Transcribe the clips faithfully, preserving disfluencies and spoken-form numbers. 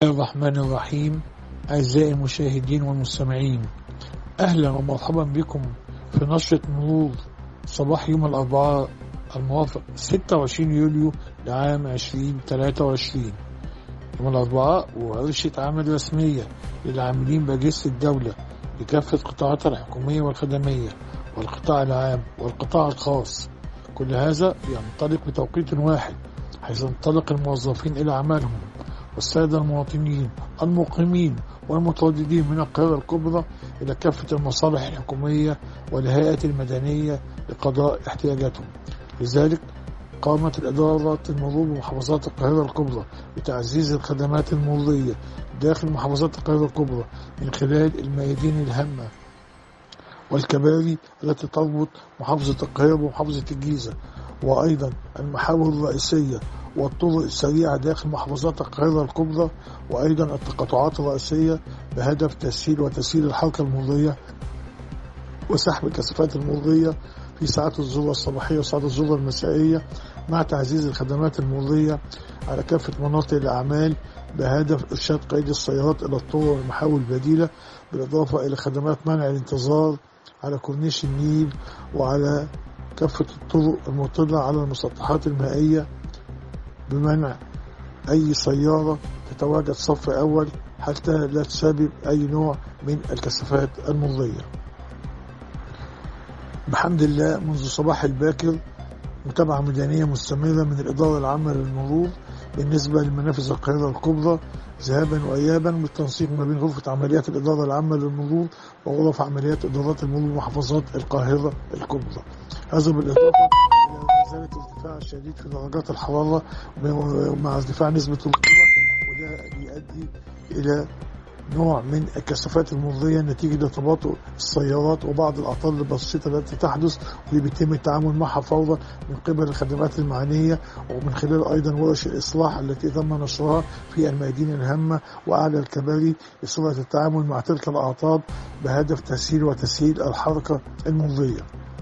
الرحمن الرحيم. أعزائي المشاهدين والمستمعين، أهلا ومرحبا بكم في نشرة مرور صباح يوم الأربعاء الموافق ستة وعشرين يوليو لعام ألفين وثلاثة وعشرين. يوم الأربعاء ورشة عمل رسمية للعاملين بأجهزة الدولة بكافة قطاعاتها الحكومية والخدمية والقطاع العام والقطاع الخاص. كل هذا ينطلق بتوقيت واحد، حيث ينطلق الموظفين إلى أعمالهم، والسادة المواطنين المقيمين والمترددين من القاهرة الكبرى إلى كافة المصالح الحكومية والهيئات المدنية لقضاء احتياجاتهم. لذلك قامت الإدارة المرور بمحافظات القاهرة الكبرى بتعزيز الخدمات المرورية داخل محافظات القاهرة الكبرى من خلال الميادين الهامة والكباري التي تربط محافظة القاهرة بمحافظة الجيزة، وأيضا المحاور الرئيسية والطرق السريعة داخل محافظات القاهرة الكبرى، وأيضا التقاطعات الرئيسية بهدف تسهيل وتسهيل الحركة المرورية وسحب الكثافات المرورية في ساعات الذروة الصباحية وساعات الذروة المسائية، مع تعزيز الخدمات المرورية على كافة مناطق الأعمال بهدف إرشاد قيد السيارات إلى الطرق والمحاور البديلة، بالإضافة إلى خدمات منع الانتظار على كورنيش النيل وعلى كافة الطرق المطلة على المسطحات المائية، بمنع أي سيارة تتواجد صف أول حتى لا تسبب أي نوع من الكثافات المرورية. بحمد الله منذ صباح الباكر متابعة ميدانية مستمرة من الإدارة العامة للمرور بالنسبة لمنافذ القاهرة الكبرى ذهابا وإيابا، بالتنسيق ما بين غرفة عمليات الإدارة العامة للمرور وغرف عمليات إدارات المرور بمحافظات القاهرة الكبرى. هذا بالإضافة إلى نزالة ارتفاع شديد في درجات الحرارة مع ارتفاع نسبة الرطوبة، وده بيؤدي إلى نوع من الكثافات المرورية نتيجة تباطؤ السيارات وبعض الأعطال البسيطة التي تحدث، واللي بيتم التعامل معها فورا من قبل الخدمات المعنية، ومن خلال أيضا ورش الإصلاح التي تم نشرها في الميادين الهامة وأعلى الكباري لسرعة التعامل مع تلك الأعطال بهدف تسهيل وتسهيل الحركة المرورية.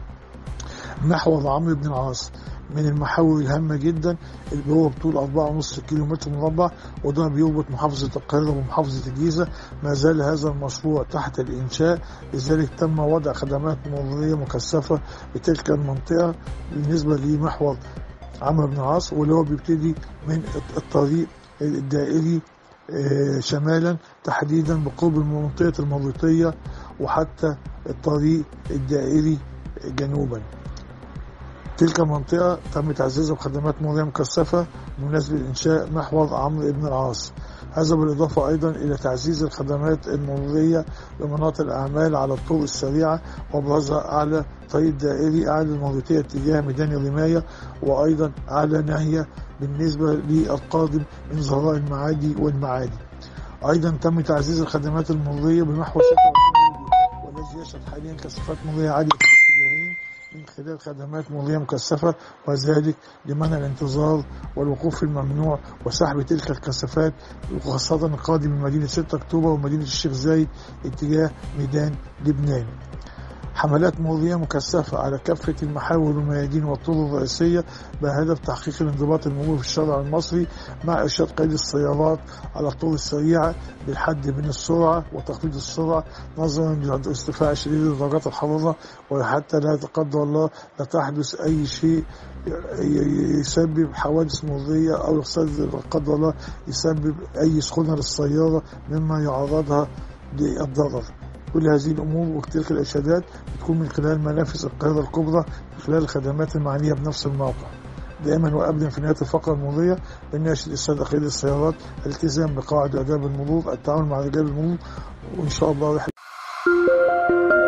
محور عمرو بن العاص من المحاور الهامة جدا اللي هو بطول أربعة ونص كيلو متر مربع، وده بيربط محافظة القاهرة ومحافظة الجيزة. ما زال هذا المشروع تحت الإنشاء، لذلك تم وضع خدمات مرورية مكثفة بتلك المنطقة بالنسبة لمحور عمرو بن العاص، واللي هو بيبتدي من الطريق الدائري شمالا تحديدا بقرب منطقة المريطية وحتى الطريق الدائري جنوبا. تلك المنطقة تم تعزيزها بخدمات مرورية مكثفة بمناسبة إنشاء محور عمرو بن العاص. هذا بالإضافة أيضا إلى تعزيز الخدمات المرورية بمناطق الأعمال على الطرق السريعة، وأبرزها أعلى طريق دائري أعلى المريطية اتجاه ميدان الرماية، وأيضا أعلى ناهية بالنسبة للقادم من زهراء المعادي والمعادي. أيضا تم تعزيز الخدمات المرورية بمحور ستة وعشرين والذي يشهد حاليا كثافات مرورية عالية في الاتجاهين من خلال خدمات مرورية مكثفة، وذلك لمنع الانتظار والوقوف الممنوع وسحب تلك الكثافات، وخاصة القادم من مدينة ستة أكتوبر ومدينة الشيخ زايد اتجاه ميدان لبنان. حملات مرورية مكثفة على كافة المحاور والميادين والطرق الرئيسية بهدف تحقيق الانضباط المروري في الشارع المصري، مع إرشاد قيد السيارات على الطرق السريعة بالحد من السرعة وتخفيض السرعة نظرا لارتفاع شديد لدرجات الحرارة، وحتى لا قدر الله لا تحدث أي شيء يسبب حوادث مرورية أو لا قدر الله يسبب أي سخونة للسيارة مما يعرضها للضرر. كل هذه الأمور وتلك الإرشادات بتكون من خلال منافذ القاهرة الكبرى من خلال الخدمات المعنية بنفس الموقع. دائما وأبدا في نهاية الفقرة المرورية بنناشد السادة قيادة السيارات الالتزام بقواعد آداب المرور، التعامل مع رجال المرور، وإن شاء الله رحلة